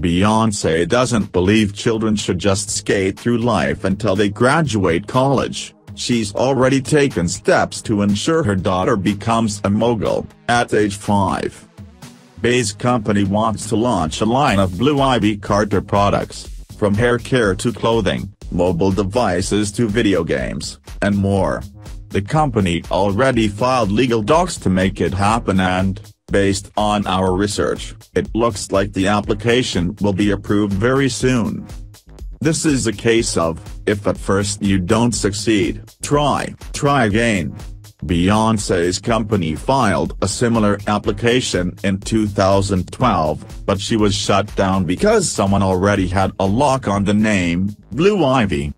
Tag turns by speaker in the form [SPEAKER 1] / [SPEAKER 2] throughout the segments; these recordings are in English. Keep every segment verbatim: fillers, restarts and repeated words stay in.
[SPEAKER 1] Beyoncé doesn't believe children should just skate through life until they graduate college. She's already taken steps to ensure her daughter becomes a mogul at age five. Bey's company wants to launch a line of Blue Ivy Carter products, from hair care to clothing, mobile devices to video games, and more. The company already filed legal docs to make it happen and, based on our research, it looks like the application will be approved very soon. This is a case of, if at first you don't succeed, try, try again. Beyoncé's company filed a similar application in two thousand twelve, but she was shut down because someone already had a lock on the name, Blue Ivy.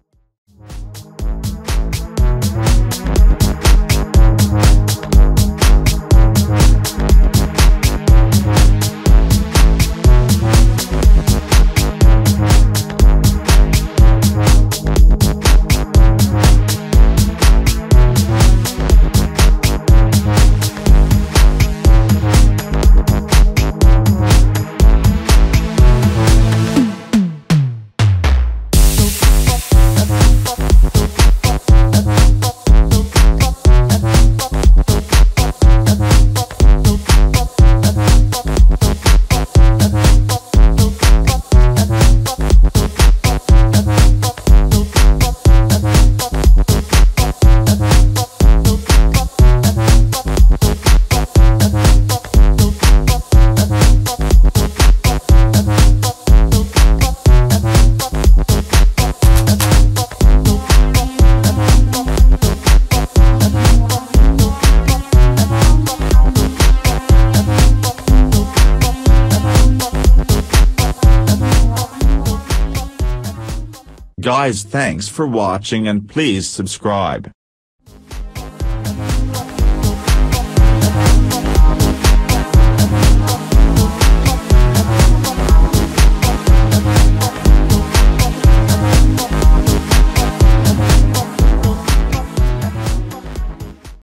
[SPEAKER 1] Guys, thanks for watching and please subscribe.